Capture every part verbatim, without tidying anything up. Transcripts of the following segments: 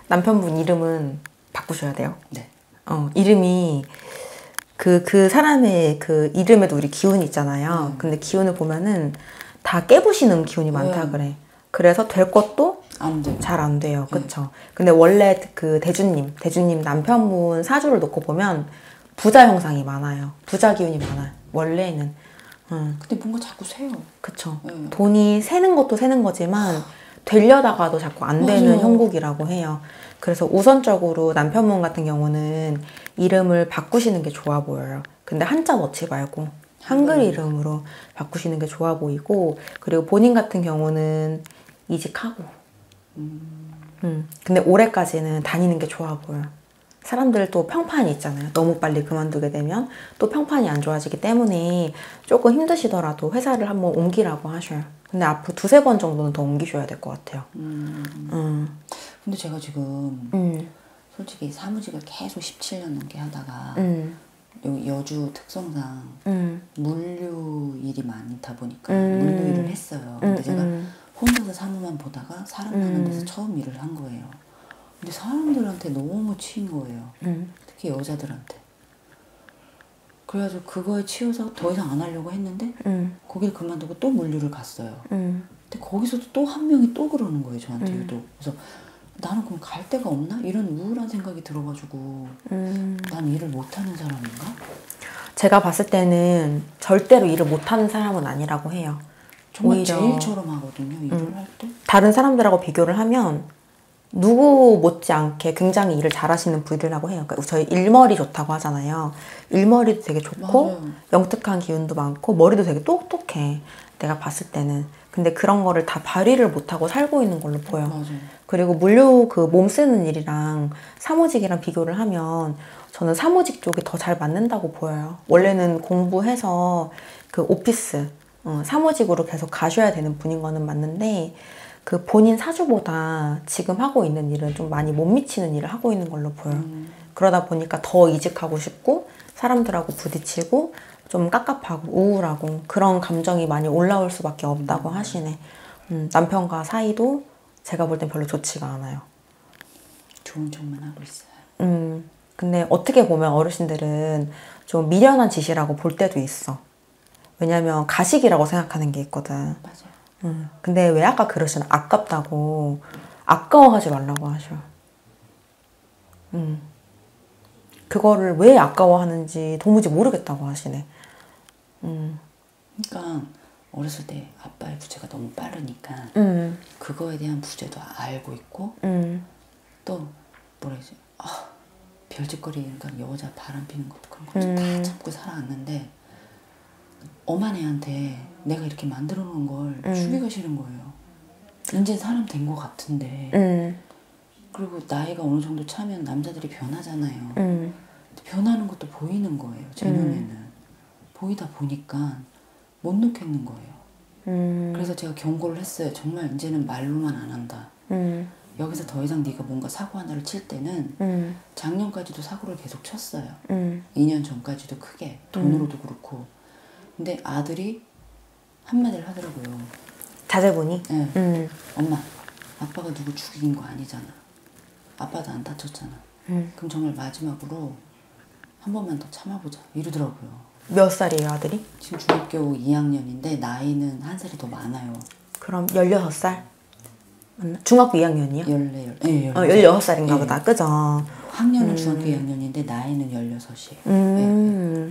남편분 이름은 바꾸셔야 돼요. 네. 어, 이름이 그, 그 사람의 그 이름에도 우리 기운이 있잖아요. 음. 근데 기운을 보면은 다 깨부시는 기운이 많다 음. 그래. 그래서 될 것도 안 돼. 잘 안 돼요. 그쵸? 근데 원래 그 대주님, 대주님 남편분 사주를 놓고 보면 부자 형상이 많아요. 부자 기운이 많아요. 원래는. 음. 근데 뭔가 자꾸 새요. 그쵸. 음. 돈이 새는 것도 새는 거지만 되려다가도 자꾸 안 되는 맞아요. 형국이라고 해요. 그래서 우선적으로 남편분 같은 경우는 이름을 바꾸시는 게 좋아 보여요. 근데 한자 넣지 말고 한글 이름으로 바꾸시는 게 좋아 보이고, 그리고 본인 같은 경우는 이직하고 음. 음. 근데 올해까지는 다니는 게 좋아 보여요. 사람들 또 평판이 있잖아요. 너무 빨리 그만두게 되면 또 평판이 안 좋아지기 때문에 조금 힘드시더라도 회사를 한번 옮기라고 하셔요. 근데 앞으로 두세 번 정도는 더 옮기셔야 될 것 같아요. 음. 음. 근데 제가 지금 음. 솔직히 사무직을 계속 십칠 년 넘게 하다가 음. 여기 여주 특성상 음. 물류 일이 많다 보니까 음. 물류 일을 했어요. 근데 음. 제가 음. 혼자서 사무만 보다가 사람 많은 데서 음. 처음 일을 한 거예요. 근데 사람들한테 너무 치인 거예요. 음. 특히 여자들한테. 그래가지고 그거에 치여서 더 이상 안 하려고 했는데 음. 거기를 그만두고 또 물류를 갔어요. 음. 근데 거기서도 또 한 명이 또 그러는 거예요, 저한테 음. 유독. 그래서 나는 그럼 갈 데가 없나? 이런 우울한 생각이 들어가지고 음. 난 일을 못하는 사람인가? 제가 봤을 때는 절대로 일을 못하는 사람은 아니라고 해요. 정말 오히려 제일처럼 하거든요, 일을 음. 할 때. 다른 사람들하고 비교를 하면 누구 못지않게 굉장히 일을 잘하시는 분이라고 해요. 그러니까 저희 일머리 좋다고 하잖아요. 일머리도 되게 좋고 맞아요. 영특한 기운도 많고 머리도 되게 똑똑해. 내가 봤을 때는. 근데 그런 거를 다 발휘를 못하고 살고 있는 걸로 보여. 맞아요. 그리고 물류 그 몸 쓰는 일이랑 사무직이랑 비교를 하면 저는 사무직 쪽이 더 잘 맞는다고 보여요. 원래는 공부해서 그 오피스, 어, 사무직으로 계속 가셔야 되는 분인 거는 맞는데 그 본인 사주보다 지금 하고 있는 일은 좀 많이 못 미치는 일을 하고 있는 걸로 보여. 음. 그러다 보니까 더 이직하고 싶고 사람들하고 부딪히고 좀 깝깝하고 우울하고 그런 감정이 많이 올라올 수밖에 없다고 음. 하시네. 음, 남편과 사이도 제가 볼 땐 별로 좋지가 않아요. 좋은 척만 하고 있어요. 음, 근데 어떻게 보면 어르신들은 좀 미련한 짓이라고 볼 때도 있어. 왜냐면 가식이라고 생각하는 게 있거든. 맞아요. 음, 근데 왜 아까 그러시나 아깝다고 아까워하지 말라고 하셔. 음, 그거를 왜 아까워하는지 도무지 모르겠다고 하시네. 음, 그러니까 어렸을 때 아빠의 부재가 너무 빠르니까 음, 그거에 대한 부재도 알고 있고 음, 또 뭐라 해야지, 아, 별짓거리, 그러니까 여자 바람 피는 것도 그런 것도 다 음. 참고 살아왔는데 엄한 애한테 내가 이렇게 만들어 놓은 걸 음. 주기가 싫은 거예요. 이제 사람 된 것 같은데. 음, 그리고 나이가 어느 정도 차면 남자들이 변하잖아요. 음, 변하는 것도 보이는 거예요, 제 음. 눈에는. 보이다 보니까 못 놓겠는 거예요. 음, 그래서 제가 경고를 했어요. 정말 이제는 말로만 안 한다. 음, 여기서 더 이상 네가 뭔가 사고 하나를 칠 때는 음, 작년까지도 사고를 계속 쳤어요. 음, 이 년 전까지도 크게. 돈으로도 그렇고. 근데 아들이 한마디를 하더라고요. 자제분이? 네. 음, 엄마, 아빠가 누구 죽인 거 아니잖아. 아빠도 안 다쳤잖아. 음. 그럼 정말 마지막으로 한 번만 더 참아보자. 이러더라고요. 몇 살이에요, 아들이? 지금 중학교 이 학년인데 나이는 한 살이 더 많아요. 그럼 열여섯 살? 맞나? 중학교 이 학년이요? 열네, 열, 네, 어, 열여섯 살인가 네. 보다. 그죠? 학년은 음. 중학교 이 학년인데 나이는 열여섯이에요. 음,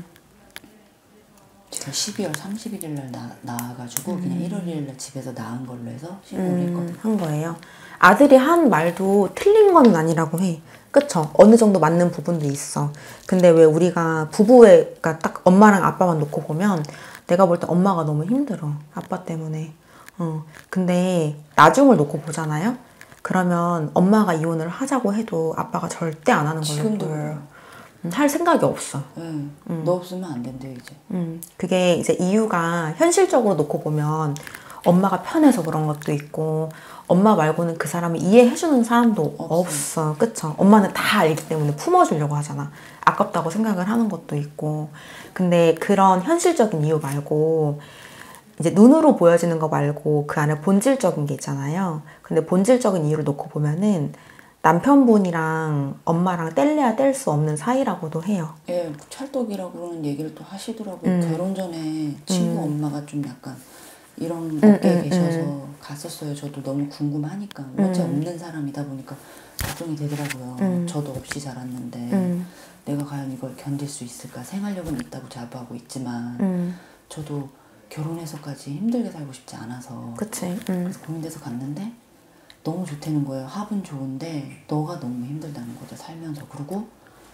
제가 십이월 삼십일 일 날 나, 나와가지고 음. 그냥 일월 일 일 날 집에서 나은 걸로 해서 신고를 했거든요. 음, 한 거예요. 아들이 한 말도 틀린 건 아니라고 해. 그쵸? 어느 정도 맞는 부분도 있어. 근데 왜 우리가 부부의, 그러니까 딱 엄마랑 아빠만 놓고 보면 내가 볼 때 엄마가 너무 힘들어. 아빠 때문에. 어. 근데 나중을 놓고 보잖아요? 그러면 엄마가 이혼을 하자고 해도 아빠가 절대 안 하는 걸로 지금도 보여요. 음, 할 생각이 없어. 네. 음. 너 없으면 안 된대요 이제. 음, 그게 이제 이유가 현실적으로 놓고 보면 엄마가 편해서 그런 것도 있고 엄마 말고는 그 사람을 이해해주는 사람도 없어. 없어. 그쵸? 엄마는 다 알기 때문에 품어주려고 하잖아. 아깝다고 생각을 하는 것도 있고. 근데 그런 현실적인 이유 말고 이제 눈으로 보여지는 거 말고 그 안에 본질적인 게 있잖아요. 근데 본질적인 이유를 놓고 보면은 남편분이랑 엄마랑 뗄래야 뗄 수 없는 사이라고도 해요. 예, 찰떡이라고 그러는 얘기를 또 하시더라고요. 음. 결혼 전에 친구 음. 엄마가 좀 약간 이런 음, 업계에 음, 계셔서 음. 갔었어요. 저도 너무 궁금하니까. 어째 음. 없는 사람이다 보니까 걱정이 되더라고요. 음. 저도 없이 자랐는데 음. 내가 과연 이걸 견딜 수 있을까. 생활력은 있다고 자부하고 있지만 음. 저도 결혼해서까지 힘들게 살고 싶지 않아서 그치. 음. 그래서 고민돼서 갔는데 너무 좋다는 거예요. 합은 좋은데 너가 너무 힘들다는 거죠. 살면서. 그리고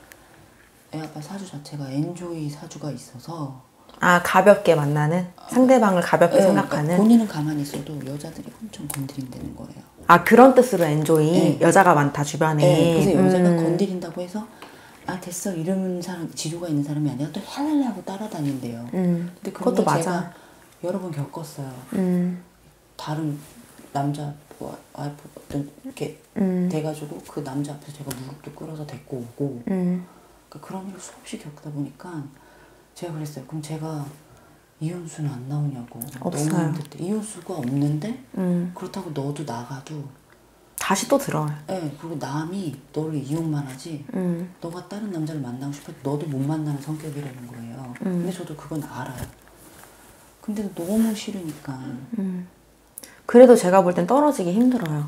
애 아빠 사주 자체가 엔조이 사주가 있어서 아, 가볍게 만나는? 상대방을 가볍게 예, 생각하는? 그러니까 본인은 가만히 있어도 여자들이 엄청 건드린다는 거예요. 아, 그런 뜻으로 엔조이? 네. 여자가 많다, 주변에. 네, 그래서 여자가 음. 건드린다고 해서 아 됐어 이러는 사람, 지조가 있는 사람이 아니라 또 헬렐레 하고 따라다닌대요. 음. 근데 그걸 그것도 맞아. 제가 여러 번 겪었어요. 음. 다른 남자 뭐 와이프 어떤 이렇게 음. 돼가지고 그 남자 앞에서 제가 무릎도 끌어서 데리고 오고 음. 그러니까 그런 일을 수없이 겪다 보니까 제가 그랬어요. 그럼 제가 이혼수는 안 나오냐고. 없어요. 너무 힘들대. 이혼수가 없는데 음. 그렇다고 너도 나가도 다시 또 들어와요. 네, 그리고 남이 너를 이용만 하지 음. 너가 다른 남자를 만나고 싶어도 너도 못 만나는 성격이라는 거예요. 음. 근데 저도 그건 알아요. 근데 너무 싫으니까. 음. 그래도 제가 볼 땐 떨어지기 힘들어요.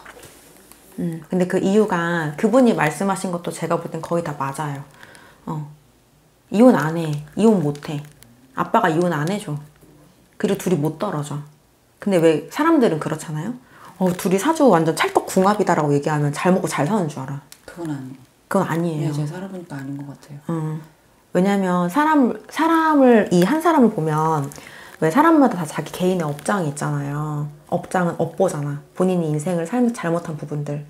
음. 근데 그 이유가 그분이 말씀하신 것도 제가 볼 땐 거의 다 맞아요. 어. 이혼 안 해. 이혼 못 해. 아빠가 이혼 안 해줘. 그리고 둘이 못 떨어져. 근데 왜 사람들은 그렇잖아요? 어, 둘이 사주 완전 찰떡궁합이다라고 얘기하면 잘 먹고 잘 사는 줄 알아. 그건 아니에요. 그건 아니에요. 네, 제가 살아보니까 아닌 것 같아요. 음. 왜냐면 사람, 사람을, 이 한 사람을 보면 왜 사람마다 다 자기 개인의 업장이 있잖아요. 업장은 업보잖아. 본인이 인생을 살면서 잘못한 부분들.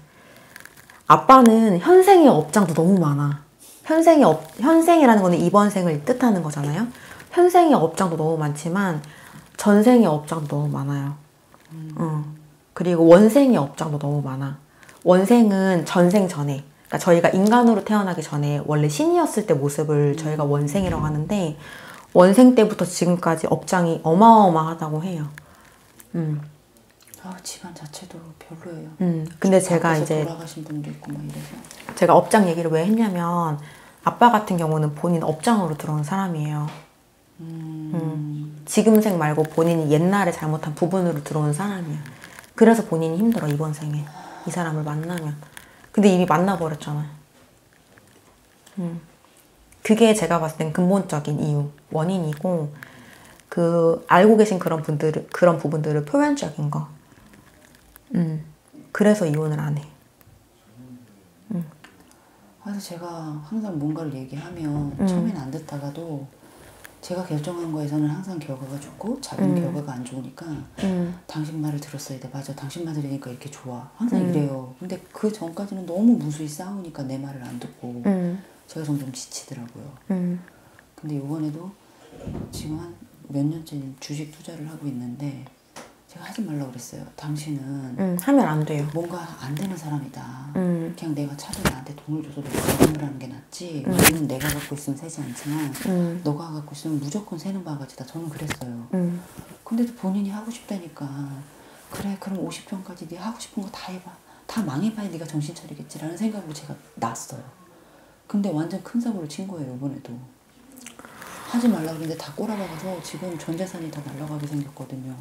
아빠는 현생의 업장도 너무 많아. 현생의 업, 현생이라는 거는 이번 생을 뜻하는 거잖아요. 현생의 업장도 너무 많지만 전생의 업장도 너무 많아요. 음. 어. 그리고 원생의 업장도 너무 많아. 원생은 전생 전에, 그러니까 저희가 인간으로 태어나기 전에 원래 신이었을 때 모습을 저희가 원생이라고 하는데 원생 때부터 지금까지 업장이 어마어마하다고 해요. 음. 아, 집안 자체도 별로예요. 음. 근데 제가 이제 돌아가신 분도 있고 막 이래서 제가 업장 얘기를 왜 했냐면 아빠 같은 경우는 본인 업장으로 들어온 사람이에요. 음. 음. 지금 생 말고 본인이 옛날에 잘못한 부분으로 들어온 사람이야. 그래서 본인이 힘들어, 이번 생에. 이 사람을 만나면. 근데 이미 만나버렸잖아. 음. 그게 제가 봤을 땐 근본적인 이유, 원인이고, 그, 알고 계신 그런 분들, 그런 부분들을 표면적인 거. 음. 그래서 이혼을 안 해. 음. 그래서 제가 항상 뭔가를 얘기하면 음. 처음엔 안 듣다가도 제가 결정한 거에서는 항상 결과가 좋고 자기는 음. 결과가 안 좋으니까 음. 당신 말을 들었어야 돼. 맞아. 당신 말 들으니까 이렇게 좋아. 항상 음. 이래요. 근데 그 전까지는 너무 무수히 싸우니까 내 말을 안 듣고 음. 제가 점점 지치더라고요. 음. 근데 이번에도 지금 한 몇 년째 주식 투자를 하고 있는데 제가 하지 말라고 그랬어요. 당신은 음. 하면 안 돼요. 뭔가 안 되는 사람이다. 음. 그냥 내가 차라리 나한테 돈을 줘서 내가 자금을 하는 게 낫지. 음. 돈은 내가 갖고 있으면 세지 않지만 음. 너가 갖고 있으면 무조건 새는 바가지다. 저는 그랬어요. 음. 근데도 본인이 하고 싶다니까 그래 그럼 오십 평까지 네 하고 싶은 거 다 해봐. 다 망해봐야 네가 정신 차리겠지라는 생각으로 제가 놨어요. 근데 완전 큰 사고를 친 거예요. 이번에도. 하지 말라고 그랬는데 다 꼬라박아서 지금 전 재산이 다 날아가게 생겼거든요.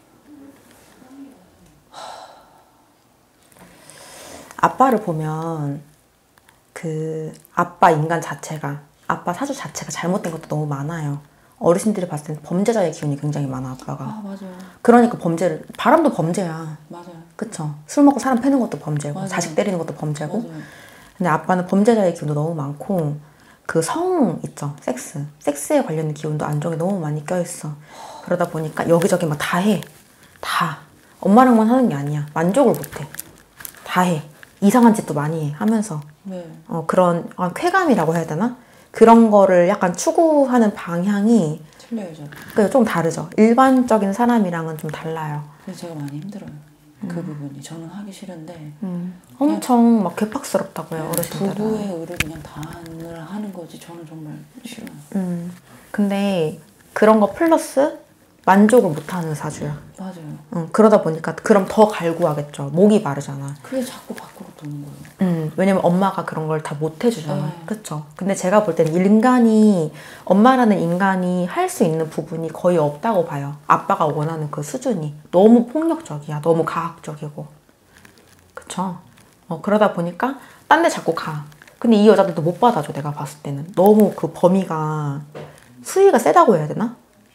아빠를 보면 그 아빠 인간 자체가, 아빠 사주 자체가 잘못된 것도 너무 많아요. 어르신들이 봤을 때는 범죄자의 기운이 굉장히 많아, 아빠가. 아 맞아요. 그러니까 범죄를, 바람도 범죄야. 맞아요. 그쵸? 술 먹고 사람 패는 것도 범죄고, 맞아요. 자식 때리는 것도 범죄고. 맞아요. 근데 아빠는 범죄자의 기운도 너무 많고, 그 성 있죠? 섹스. 섹스에 관련된 기운도 안정이 너무 많이 껴있어. 그러다 보니까 여기저기 막 다 해. 다. 엄마랑만 하는 게 아니야. 만족을 못해. 다 해. 이상한 짓도 많이 해. 하면서. 네. 어, 그런 아, 쾌감이라고 해야 되나? 그런 거를 약간 추구하는 방향이 틀려요, 저. 그 좀 다르죠. 일반적인 사람이랑은 좀 달라요. 그래서 제가 많이 힘들어요. 그 부분이. 저는 하기 싫은데 음. 엄청 막 개팍스럽다고요, 어르신들은. 부부의 의를 그냥 다을 하는 거지. 저는 정말 싫어요. 음. 근데 그런 거 플러스 만족을 못하는 사주야. 맞아요. 응, 그러다 보니까 그럼 더 갈구하겠죠. 목이 마르잖아. 그게 자꾸 밖으로 도는 거예요. 음, 왜냐면 엄마가 그런 걸 다 못 해주잖아. 네. 그쵸? 근데 제가 볼 때는 인간이, 엄마라는 인간이 할 수 있는 부분이 거의 없다고 봐요. 아빠가 원하는 그 수준이. 너무 폭력적이야. 너무 가학적이고. 그쵸? 어, 그러다 보니까 딴 데 자꾸 가. 근데 이 여자들도 못 받아줘, 내가 봤을 때는. 너무 그 범위가, 수위가 세다고 해야 되나?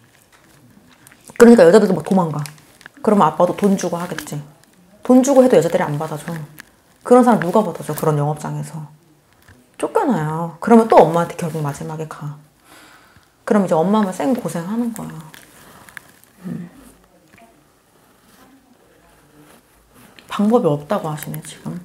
그러니까 여자들도 막 도망가. 그러면 아빠도 돈 주고 하겠지. 돈 주고 해도 여자들이 안 받아줘. 그런 사람 누가 받아줘, 그런 영업장에서. 쫓겨나요. 그러면 또 엄마한테 결국 마지막에 가. 그럼 이제 엄마만 쌩 고생하는 거야. 음. 방법이 없다고 하시네, 지금.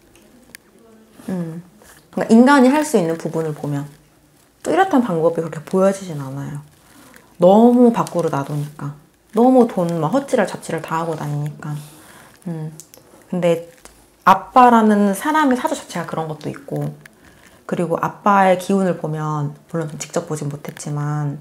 음. 그러니까 인간이 할 수 있는 부분을 보면 뚜렷한 방법이 그렇게 보여지진 않아요. 너무 밖으로 놔두니까. 너무 돈, 막 헛질을 잡질을 다 하고 다니니까. 음. 근데 아빠라는 사람의 사주 자체가 그런 것도 있고, 그리고 아빠의 기운을 보면, 물론 좀 직접 보진 못했지만,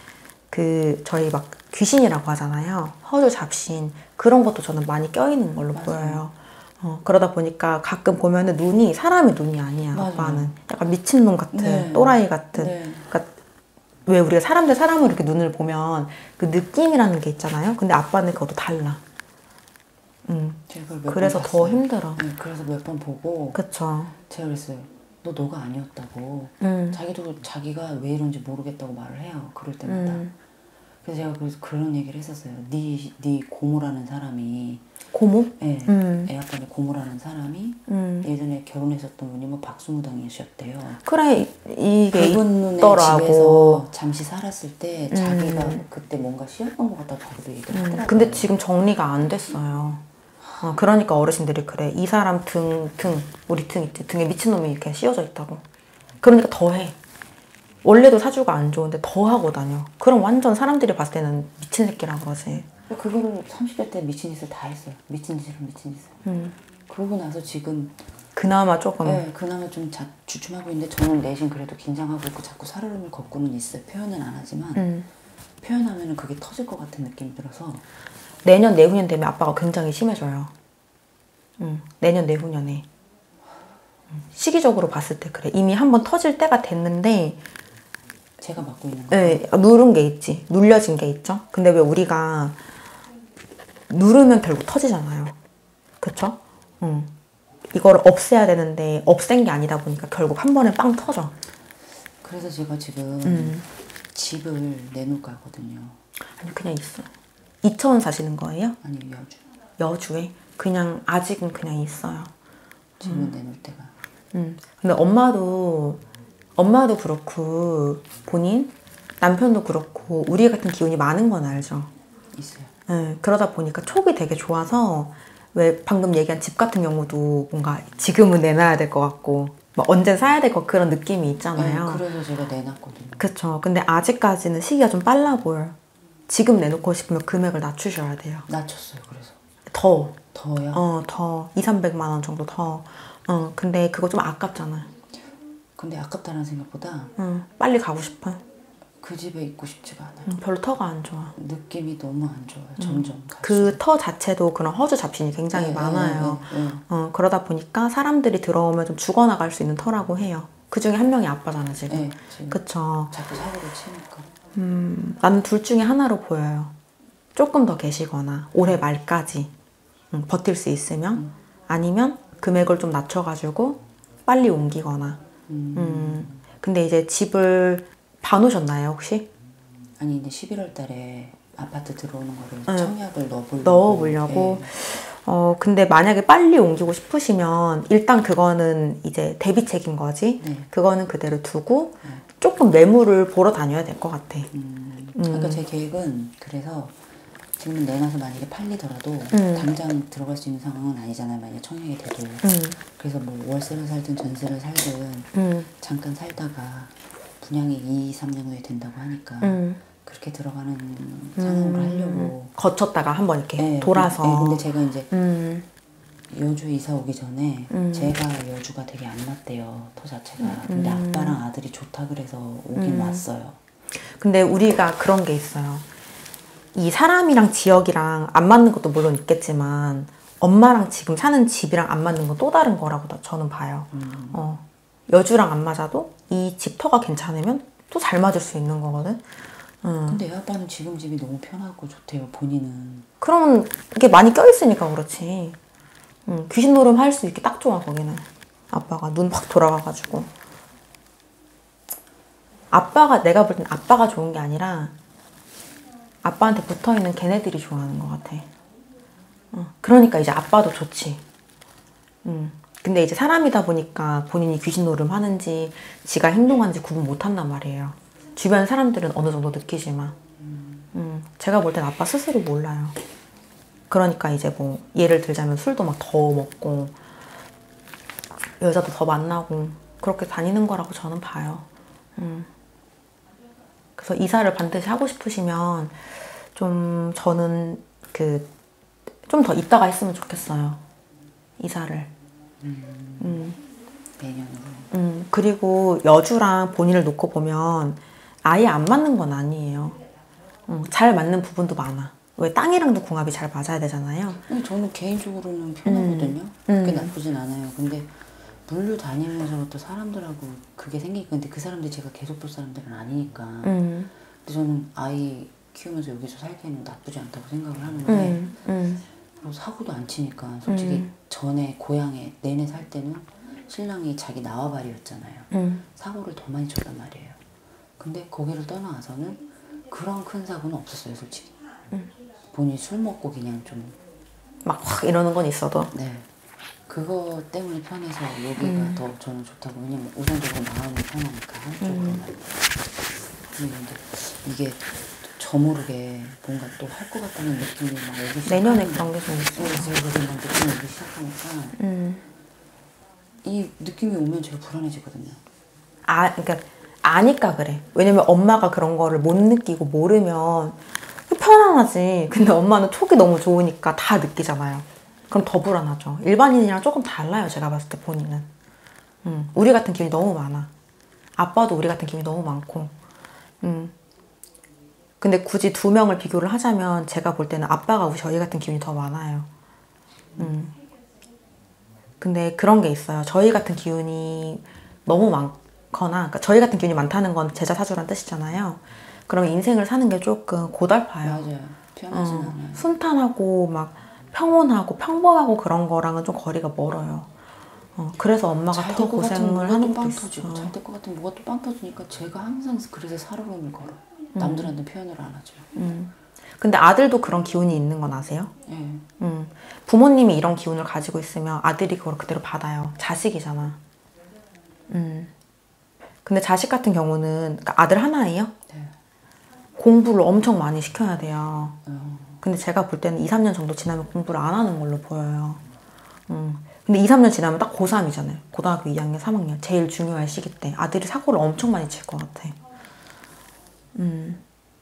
그, 저희 막 귀신이라고 하잖아요. 허주 잡신. 그런 것도 저는 많이 껴있는 걸로 맞아요. 보여요. 어, 그러다 보니까 가끔 보면은 눈이 사람의 눈이 아니야. 맞아요. 아빠는 약간 미친놈 같은, 네. 또라이 같은. 네. 그러니까 왜 우리가 사람 대 사람으로 이렇게 눈을 보면 그 느낌이라는 게 있잖아요. 근데 아빠는 그것도 달라. 음. 제가 그걸 몇 그래서 번 더 봤어요. 힘들어. 네, 그래서 몇 번 보고 그쵸. 제가 그랬어요. 너 너가 아니었다고. 음. 자기도 자기가 왜 이런지 모르겠다고 말을 해요. 그럴 때마다. 음. 그래서 제가 그래서 그런 얘기를 했었어요. 네, 네 고모라는 사람이 고모? 예, 음. 애 아빠는 고모라는 사람이 음. 예전에 결혼했었던 분이 뭐 박수무당이셨대요. 그래, 이- 이게 그분의 있더라고. 집에서 잠시 살았을 때 음. 자기가 그때 뭔가 쉬었던 것 같다고 자기도 얘기를 음. 하더라고요. 근데 지금 정리가 안 됐어요. 어, 그러니까 어르신들이 그래. 이 사람 등, 등, 우리 등 있지. 등에 미친놈이 이렇게 씌워져 있다고. 그러니까 더 해. 원래도 사주가 안 좋은데 더 하고 다녀. 그럼 완전 사람들이 봤을 때는 미친 새끼라 그러지. 그거를 삼십 대 때 미친 짓을 다 했어요. 미친 짓을 미친 짓을. 음. 그러고 나서 지금 그나마 조금. 네, 그나마 좀 자, 주춤하고 있는데 저는 내심 그래도 긴장하고 있고 자꾸 살얼음을 걷고는 있어요. 표현은 안 하지만 음. 표현하면 그게 터질 것 같은 느낌이 들어서 내년, 내후년 되면 아빠가 굉장히 심해져요. 음. 내년, 내후년에. 음. 시기적으로 봤을 때 그래. 이미 한번 터질 때가 됐는데 제가 맡고 있는 거예요. 네, 누른 게 있지. 눌려진 게 있죠. 근데 왜 우리가 누르면 결국 터지잖아요. 그쵸? 응. 이걸 없애야 되는데 없앤 게 아니다 보니까 결국 한 번에 빵 터져. 그래서 제가 지금 음. 집을 내놓을까 하거든요. 아니 그냥 있어. 이천 사시는 거예요? 아니 여주. 여주에? 그냥 아직은 그냥 있어요. 집을 음. 내놓을 때가. 음. 근데 엄마도 엄마도 그렇고 본인 남편도 그렇고 우리 같은 기운이 많은 건 알죠. 있어요. 네, 그러다 보니까 촉이 되게 좋아서 왜 방금 얘기한 집 같은 경우도 뭔가 지금은 내놔야 될 것 같고 막 언제 사야 될 것 그런 느낌이 있잖아요. 네, 그래서 제가 내놨거든요. 그쵸. 근데 아직까지는 시기가 좀 빨라 보여요. 지금 내놓고 싶으면 금액을 낮추셔야 돼요. 낮췄어요. 그래서 더. 더요? 어, 더. 이삼백만 원 정도 더. 어, 근데 그거 좀 아깝잖아. 근데 아깝다는 생각보다 응, 빨리 가고 싶어. 그 집에 있고 싶지가 않아요. 응, 별로 터가 안 좋아. 느낌이 너무 안 좋아요. 점점. 그 터 자체도 그런 허주 잡신이 굉장히 네, 많아요. 네, 네, 네. 어, 그러다 보니까 사람들이 들어오면 좀 죽어나갈 수 있는 터라고 해요. 그 중에 한 명이 아빠잖아, 지금. 네, 지금 그쵸. 자꾸 사고를 치니까. 음, 나는 둘 중에 하나로 보여요. 조금 더 계시거나, 올해 말까지 음, 버틸 수 있으면, 음. 아니면 금액을 좀 낮춰가지고 빨리 옮기거나. 음. 음, 근데 이제 집을 봐놓으셨나요, 혹시? 아니 이제 십일월 달에 아파트 들어오는 거를 네. 청약을 넣어보려고. 넣어보려고. 네. 어, 근데 만약에 빨리 옮기고 싶으시면 일단 그거는 이제 대비책인 거지. 네. 그거는 그대로 두고 네. 조금 매물을 보러 다녀야 될 것 같아. 음. 음. 그러니까 제 계획은 그래서 지금은 내놔서 만약에 팔리더라도 음. 당장 들어갈 수 있는 상황은 아니잖아요. 만약 청약이 돼도. 음, 그래서 뭐 월세를 살든 전세를 살든 음, 잠깐 살다가 분양이 이, 삼 년 후에 된다고 하니까 음. 그렇게 들어가는 상황으로 하려고. 거쳤다가 한번 이렇게 네, 돌아서. 네, 근데 제가 이제 음, 여주 이사 오기 전에 음. 제가 여주가 되게 안 맞대요. 토 자체가. 근데 아빠랑 아들이 좋다 그래서 오긴 음. 왔어요. 근데 우리가 그런 게 있어요. 이 사람이랑 지역이랑 안 맞는 것도 물론 있겠지만 엄마랑 지금 사는 집이랑 안 맞는 건 또 다른 거라고 저는 봐요. 음. 어, 여주랑 안 맞아도 이 집터가 괜찮으면 또 잘 맞을 수 있는 거거든. 음. 근데 애 아빠는 지금 집이 너무 편하고 좋대요. 본인은. 그러면 이게 많이 껴있으니까 그렇지. 음, 귀신 노름 할 수 있게 딱 좋아 거기는. 아빠가 눈 확 돌아가가지고. 아빠가 내가 볼 땐 아빠가 좋은 게 아니라 아빠한테 붙어있는 걔네들이 좋아하는 것 같아. 어, 그러니까 이제 아빠도 좋지. 음. 근데 이제 사람이다 보니까 본인이 귀신 노름 하는지 지가 행동하는지 구분 못한단 말이에요. 주변 사람들은 어느 정도 느끼지만 음, 제가 볼 땐 아빠 스스로 몰라요. 그러니까 이제 뭐 예를 들자면 술도 막 더 먹고 여자도 더 만나고 그렇게 다니는 거라고 저는 봐요. 음. 그래서 이사를 반드시 하고 싶으시면 좀 저는 그 좀 더 있다가 했으면 좋겠어요. 이사를. 음. 음. 내년으로. 음, 그리고 여주랑 본인을 놓고 보면 아예 안 맞는 건 아니에요. 음, 잘 맞는 부분도 많아. 왜 땅이랑도 궁합이 잘 맞아야 되잖아요. 근데 저는 개인적으로는 편하거든요. 음. 그렇게 음. 나쁘진 않아요. 근데 물류 다니면서부터 사람들하고 그게 생기니까 근데 그 사람들이 제가 계속 볼 사람들은 아니니까. 음. 근데 저는 아이 키우면서 여기서 살기에는 나쁘지 않다고 생각을 하는데 음. 음. 그리고 사고도 안 치니까 솔직히 음. 전에 고향에 내내 살 때는 신랑이 자기 나와바리였잖아요. 음. 사고를 더 많이 쳤단 말이에요. 근데 거기를 떠나와서는 그런 큰 사고는 없었어요, 솔직히. 음. 본인이 술 먹고 그냥 좀 막 확 이러는 건 있어도. 네. 그거 때문에 편해서 여기가 음. 더 저는 좋다고. 왜냐면 우선적으로 마음이 편하니까 한쪽으로만. 음. 근데 이게 저 모르게 뭔가 또 할 것 같다는 느낌이 막 오기 시작하니까 내년에 그런 게 좀 있어요. 그래서 막 느낌이 오기 시작하니까 음. 이 느낌이 오면 제가 불안해지거든요. 아, 그러니까 아니까 그래. 왜냐면 엄마가 그런 거를 못 느끼고 모르면 편안하지. 근데 엄마는 촉이 너무 좋으니까 다 느끼잖아요. 그럼 더 불안하죠. 일반인이랑 조금 달라요. 제가 봤을 때 본인은. 음, 우리 같은 기운이 너무 많아. 아빠도 우리 같은 기운이 너무 많고. 음. 근데 굳이 두 명을 비교를 하자면 제가 볼 때는 아빠가 저희 같은 기운이 더 많아요. 음. 근데 그런 게 있어요. 저희 같은 기운이 너무 많거나, 그러니까 저희 같은 기운이 많다는 건 제자사주란 뜻이잖아요. 그럼 인생을 사는 게 조금 고달파요. 맞아요. 편하진 어, 않아요. 순탄하고 막 평온하고 평범하고 그런 거랑은 좀 거리가 멀어요. 어, 그래서 엄마가 더 고생을 하는 것도 있어. 잘 될 것 같으면 뭐가 또 빵 터지니까 제가 항상 그래서 살얼음을 걸어. 남들한테 표현을 안 하죠. 음. 근데 아들도 그런 기운이 있는 건 아세요? 네. 음. 부모님이 이런 기운을 가지고 있으면 아들이 그걸 그대로 받아요. 자식이잖아. 음. 근데 자식 같은 경우는, 그러니까 아들 하나예요? 네. 공부를 엄청 많이 시켜야 돼요. 어. 근데 제가 볼 때는 이, 삼 년 정도 지나면 공부를 안 하는 걸로 보여요. 음. 근데 이, 삼 년 지나면 딱 고삼이잖아요. 고등학교 이 학년, 삼 학년. 제일 중요할 시기 때. 아들이 사고를 엄청 많이 칠 것 같아. 음.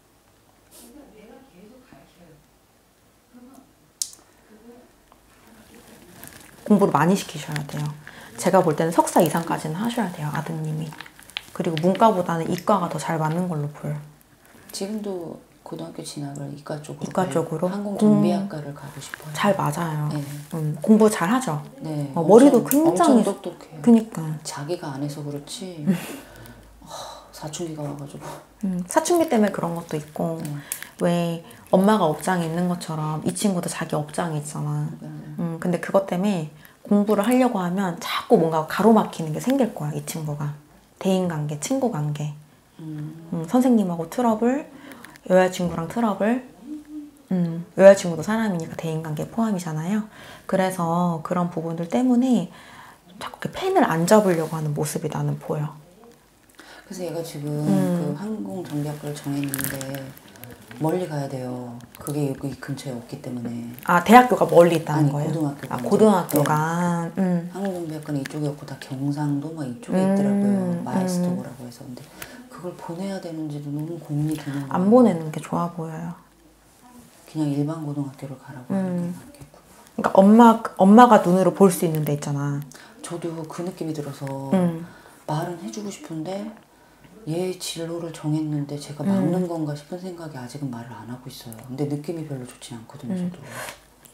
공부를 많이 시키셔야 돼요. 제가 볼 때는 석사 이상까지는 하셔야 돼요. 아드님이. 그리고 문과보다는 이과가 더 잘 맞는 걸로 보여요. 지금도 고등학교 진학을 이과 쪽으로 이과 가요. 쪽으로? 항공정비학과를 가고 싶어요. 잘 맞아요. 네. 음, 공부 잘 하죠. 네. 어, 머리도 엄청, 굉장히 엄청 똑똑해요. 그니까 자기가 안 해서 그렇지 어, 사춘기가 와가지고 음, 사춘기 때문에 그런 것도 있고 네. 왜 엄마가 업장에 있는 것처럼 이 친구도 자기 업장이 있잖아. 네. 음, 근데 그것 때문에 공부를 하려고 하면 자꾸 뭔가 가로막히는 게 생길 거야. 이 친구가. 대인관계, 친구관계. 음. 음, 선생님하고 트러블, 여자친구랑 트러블. 음, 여자친구도 사람이니까 대인관계 포함이잖아요. 그래서 그런 부분들 때문에 자꾸 이렇게 펜을 안 잡으려고 하는 모습이 나는 보여. 그래서 얘가 지금 음. 그 항공정비학과를 정했는데 멀리 가야 돼요. 그게 여기 근처에 없기 때문에. 아, 대학교가 멀리 있다는 아니, 거예요? 고등학교가 아, 이제. 고등학교가. 네. 음. 항공정비학과는 이쪽에 없고 다 경상도 막 이쪽에 음, 있더라고요. 마이스터고라고 해서. 근데 그걸 보내야 되는지도 너무 고민이 되는 거예요. 안 보내는 게 좋아 보여요. 그냥 일반 고등학교를 가라고 하는 게 낫겠고. 그러니까 엄마, 엄마가 눈으로 볼 수 있는 데 있잖아. 저도 그 느낌이 들어서 음. 말은 해주고 싶은데 얘 진로를 정했는데 제가 막는 건가 싶은 생각이 아직은 말을 안 하고 있어요. 근데 느낌이 별로 좋지 않거든요, 저도.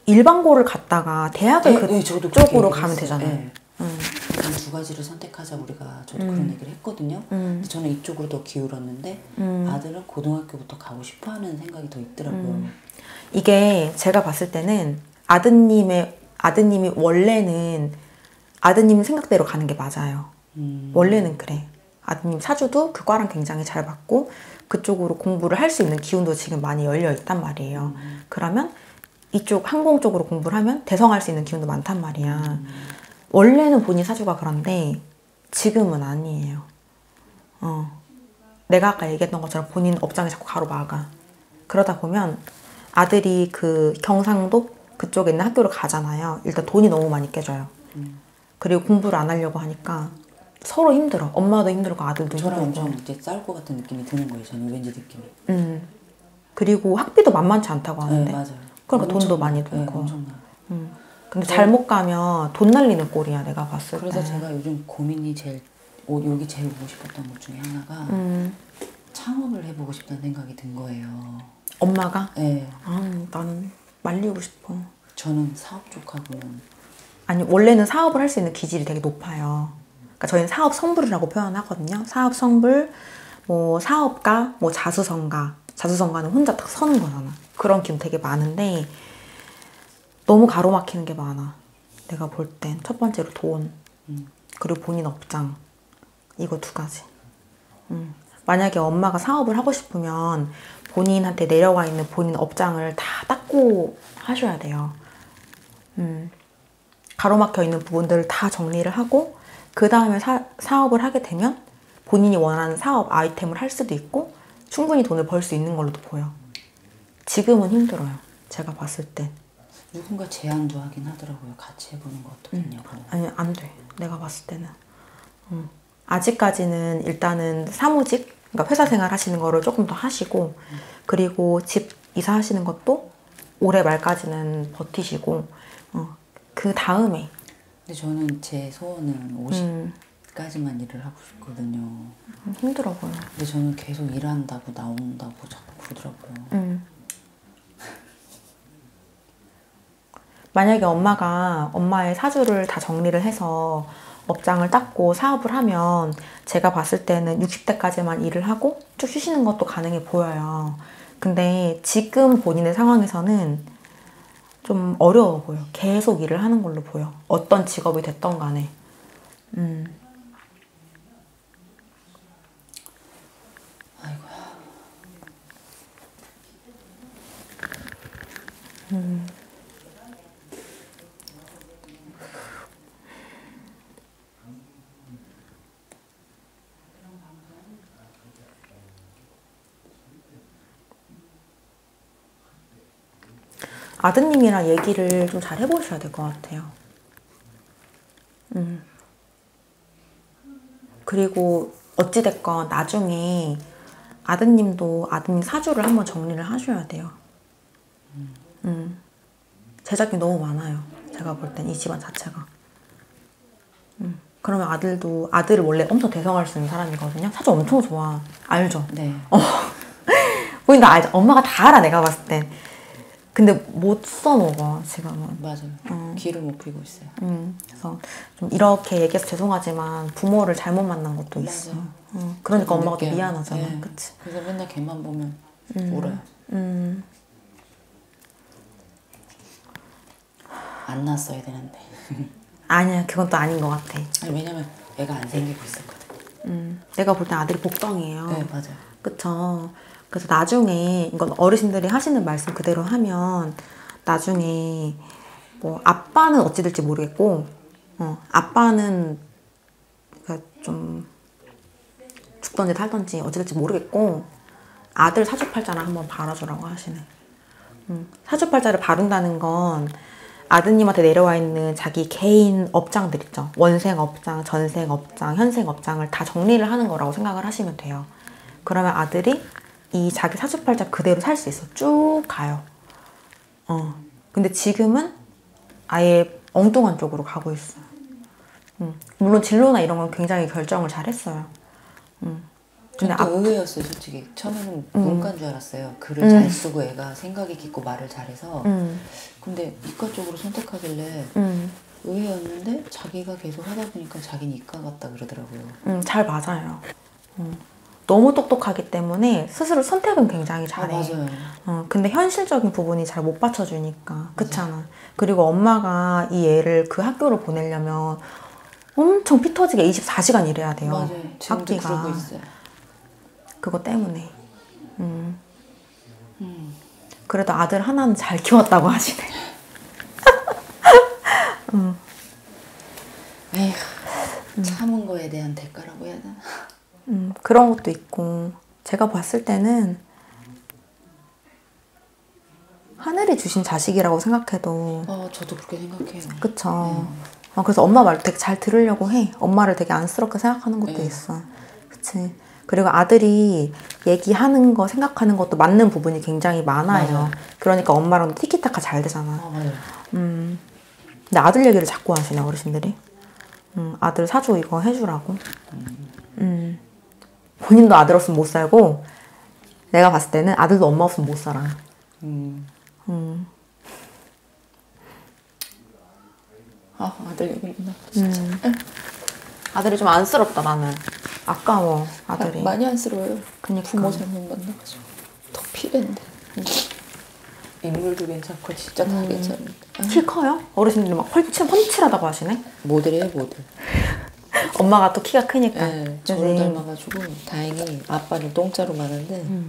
일반고를 갔다가 대학을 네, 그 네, 저도 그렇게 쪽으로 얘기를 가면 했어요. 되잖아요. 네. 음. 일단 두 가지를 선택하자 우리가 저도 음. 그런 얘기를 했거든요. 음. 근데 저는 이쪽으로 더 기울었는데 음. 아들은 고등학교부터 가고 싶어하는 생각이 더 있더라고요. 음. 이게 제가 봤을 때는 아드님의 아드님이 원래는 아드님 생각대로 가는 게 맞아요. 음. 원래는 그래. 아드님 사주도 그 과랑 굉장히 잘 맞고 그쪽으로 공부를 할 수 있는 기운도 지금 많이 열려 있단 말이에요. 음. 그러면 이쪽 항공 쪽으로 공부를 하면 대성할 수 있는 기운도 많단 말이야. 음. 원래는 본인 사주가 그런데 지금은 아니에요. 어. 내가 아까 얘기했던 것처럼 본인 업장에 자꾸 가로막아. 그러다 보면 아들이 그 경상도 그쪽에 있는 학교를 가잖아요. 일단 돈이 너무 많이 깨져요. 음. 그리고 공부를 안 하려고 하니까 서로 힘들어. 엄마도 힘들고 아들도 저랑 힘들고. 엄청 이제 싸울 것 같은 느낌이 드는 거예요. 저는 왠지 느낌이. 음. 그리고 학비도 만만치 않다고 하는데. 네, 맞아요. 그러니까 돈도 엄청나요. 많이 네, 들고. 엄청나요. 음. 근데 저- 잘못 가면 돈 날리는 꼴이야, 내가 봤을 그래서 때. 제가 요즘 고민이 제일 오, 여기 제일 오고 싶었던 것 중에 하나가 음. 창업을 해보고 싶다는 생각이 든 거예요. 엄마가? 네. 아, 나는 말리고 싶어. 저는 사업 쪽하고는 아니, 원래는 사업을 할 수 있는 기질이 되게 높아요. 그러니까 저희는 사업 성불이라고 표현하거든요. 사업 성불, 뭐 사업가, 뭐 자수성가. 자수성가는 혼자 딱 서는 거잖아. 그런 기운 되게 많은데 너무 가로막히는 게 많아. 내가 볼 땐 첫 번째로 돈, 음. 그리고 본인 업장. 이거 두 가지. 음. 만약에 엄마가 사업을 하고 싶으면 본인한테 내려와 있는 본인 업장을 다 닦고 하셔야 돼요. 음. 가로막혀 있는 부분들을 다 정리를 하고 그 다음에 사업을 하게 되면 본인이 원하는 사업 아이템을 할 수도 있고 충분히 돈을 벌 수 있는 걸로도 보여. 지금은 힘들어요. 제가 봤을 땐. 누군가 제안도 하긴 하더라고요. 같이 해보는 거 어떻겠냐고. 음. 아니, 안 돼. 내가 봤을 때는. 음. 아직까지는 일단은 사무직, 그러니까 회사 생활 하시는 거를 조금 더 하시고 음. 그리고 집 이사하시는 것도 올해 말까지는 버티시고 어. 그 다음에. 근데 저는 제 소원은 오십까지만 음. 일을 하고 싶거든요. 음, 힘들어 보여. 근데 저는 계속 일한다고 나온다고 자꾸 그러더라고요. 음. 만약에 엄마가 엄마의 사주를 다 정리를 해서 업장을 닦고 사업을 하면 제가 봤을 때는 육십 대까지만 일을 하고 쭉 쉬시는 것도 가능해 보여요. 근데 지금 본인의 상황에서는 좀 어려워 보여. 계속 일을 하는 걸로 보여. 어떤 직업이 됐던 간에. 음. 아이고야. 음. 아드님이랑 얘기를 좀 잘 해보셔야 될 것 같아요. 음. 그리고 어찌됐건 나중에 아드님도 아드님 사주를 한번 정리를 하셔야 돼요. 음. 음. 제작이 너무 많아요. 제가 볼 땐 이 집안 자체가. 음. 그러면 아들도, 아들을 원래 엄청 대성할 수 있는 사람이거든요. 사주 엄청 좋아. 알죠? 네. 어. 보인다 알죠? 엄마가 다 알아, 내가 봤을 땐. 근데 못 써먹어, 지금은. 맞아요. 어. 귀를 못 피고 있어요. 음, 그래서 좀 이렇게 얘기해서 죄송하지만 부모를 잘못 만난 것도 있어. 음, 그러니까 엄마가 또 미안하잖아. 네. 그치? 그래서 맨날 걔만 보면 음, 울어요. 음. 안 낳았어야 되는데. 아니야, 그건 또 아닌 것 같아. 아니, 왜냐면 애가 안 생기고 있었거든. 음, 내가 볼 땐 아들이 복덩이에요. 네, 맞아요. 그쵸? 그래서 나중에 이건 어르신들이 하시는 말씀 그대로 하면 나중에 뭐 아빠는 어찌 될지 모르겠고 어, 아빠는 좀 죽던지 살던지 어찌 될지 모르겠고 아들 사주팔자를 한번 바라주라고 하시네. 음, 사주팔자를 바른다는 건 아드님한테 내려와 있는 자기 개인 업장들 있죠. 원생 업장, 전생 업장, 현생 업장을 다 정리를 하는 거라고 생각을 하시면 돼요. 그러면 아들이 이 자기 사주팔자 그대로 살 수 있어. 쭉 가요. 어. 근데 지금은 아예 엉뚱한 쪽으로 가고 있어요. 음. 물론 진로나 이런 건 굉장히 결정을 잘 했어요. 음. 근데 근데 또 앞- 의외였어요 솔직히. 처음에는 음. 문과인 줄 알았어요. 글을 음. 잘 쓰고 애가 생각이 깊고 말을 잘해서. 음, 근데 이과 쪽으로 선택하길래 음, 의외였는데 자기가 계속 하다 보니까 자기는 이과 같다 그러더라고요. 음, 잘 맞아요. 음. 너무 똑똑하기 때문에 스스로 선택은 굉장히 잘해. 아, 맞아요. 어, 근데 현실적인 부분이 잘 못 받쳐주니까. 그렇잖아. 그리고 엄마가 이 애를 그 학교를 보내려면 엄청 피 터지게 이십사 시간 일해야 돼요. 맞아요. 지금도 학기가. 그러고 있어요. 그거 때문에. 음. 음. 그래도 아들 하나는 잘 키웠다고 하시네. 음. 에휴, 참은 거에 대한 대가라고 해야 되나? 음, 그런 것도 있고. 제가 봤을 때는 하늘이 주신 자식이라고 생각해도. 어, 저도 그렇게 생각해요. 그쵸. 음. 어, 그래서 엄마 말 되게 잘 들으려고 해. 엄마를 되게 안쓰럽게 생각하는 것도 네. 있어. 그치. 그리고 아들이 얘기하는 거, 생각하는 것도 맞는 부분이 굉장히 많아요. 맞아요. 그러니까 엄마랑 티키타카 잘 되잖아. 아, 맞아요. 음. 근데 아들 얘기를 자꾸 하시네, 어르신들이. 음, 아들 사주 이거 해주라고. 음. 본인도 아들 없으면 못 살고, 내가 봤을 때는 아들도 엄마 없으면 못 살아. 음. 음. 아, 아들 얘기구나. 음. 아들이 좀 안쓰럽다, 나는. 아까워, 아들이. 아, 많이 안쓰러워요. 그니까. 부모 잘못 만나가지고. 더 피곤한데. 인물도 괜찮고 진짜 다 음. 괜찮은데. 키 커요? 어르신들이 막 펀치, 펀치하다고 하시네? 모델이에요, 모델. 엄마가 또 키가 크니까. 네, 저를 닮아가지고 다행히 아빠는 똥자로 많은데 음.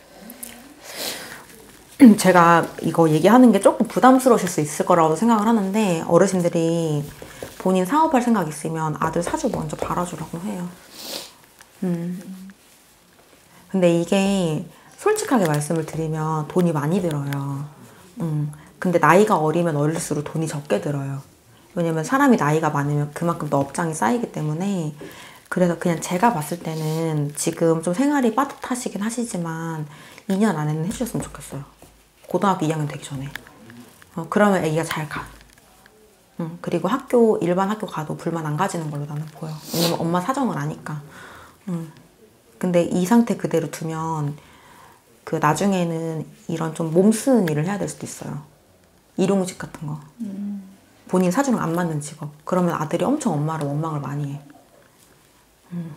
제가 이거 얘기하는 게 조금 부담스러우실 수 있을 거라고 생각을 하는데 어르신들이 본인 사업할 생각 있으면 아들 사주 먼저 받아주라고 해요. 음. 근데 이게 솔직하게 말씀을 드리면 돈이 많이 들어요. 음. 근데 나이가 어리면 어릴수록 돈이 적게 들어요. 왜냐면 사람이 나이가 많으면 그만큼 더 업장이 쌓이기 때문에. 그래서 그냥 제가 봤을 때는 지금 좀 생활이 빠듯하시긴 하시지만 이 년 안에는 해주셨으면 좋겠어요. 고등학교 이 학년 되기 전에. 어, 그러면 애기가 잘 가. 응. 그리고 학교, 일반 학교 가도 불만 안 가지는 걸로 나는 보여. 왜냐면 엄마 사정을 아니까. 응. 근데 이 상태 그대로 두면 그 나중에는 이런 좀 몸 쓰는 일을 해야 될 수도 있어요. 일용직 같은 거. 음. 본인 사주랑 안 맞는 직업. 그러면 아들이 엄청 엄마를 원망을 많이 해. 음.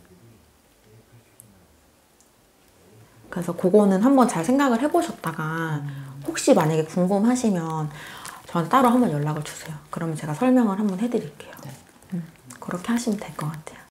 그래서 그거는 한번 잘 생각을 해보셨다가 혹시 만약에 궁금하시면 저한테 따로 한번 연락을 주세요. 그러면 제가 설명을 한번 해드릴게요. 네. 음. 그렇게 하시면 될 것 같아요.